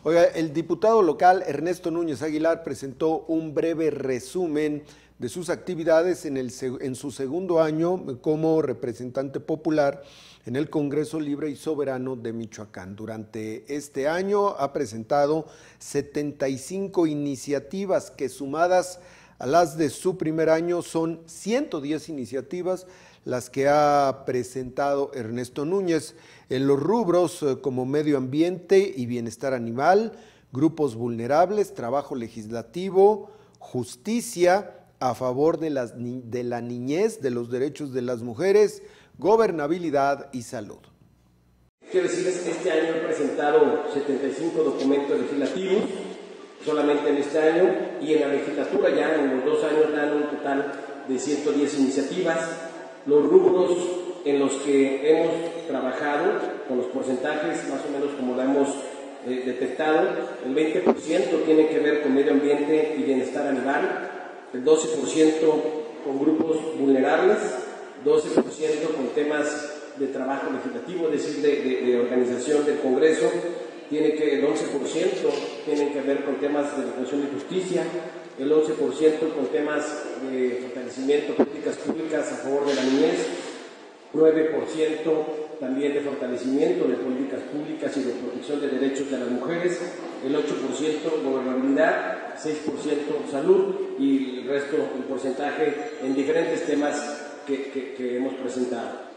Oiga, el diputado local Ernesto Núñez Aguilar presentó un breve resumen de sus actividades en su segundo año como representante popular en el Congreso Libre y Soberano de Michoacán. Durante este año ha presentado 75 iniciativas que, sumadas a las de su primer año, son 110 iniciativas las que ha presentado Ernesto Núñez en los rubros como medio ambiente y bienestar animal, grupos vulnerables, trabajo legislativo, justicia a favor de la niñez, de los derechos de las mujeres, gobernabilidad y salud. Quiero decirles que este año he presentado 75 documentos legislativos, solamente en este año, y en la legislatura ya en los 2 años dan un total de 110 iniciativas. Los rubros en los que hemos trabajado, con los porcentajes más o menos como lo hemos detectado, el 20% tiene que ver con medio ambiente y bienestar animal, el 12% con grupos vulnerables, 12% con temas de trabajo legislativo, es decir, de organización del Congreso, el 11% tienen que ver con temas de defensa y justicia, el 11% con temas de fortalecimiento de políticas públicas a favor de la niñez, 9% también de fortalecimiento de políticas públicas y de protección de derechos de las mujeres, el 8% gobernabilidad, 6% salud y el resto, el porcentaje en diferentes temas que hemos presentado.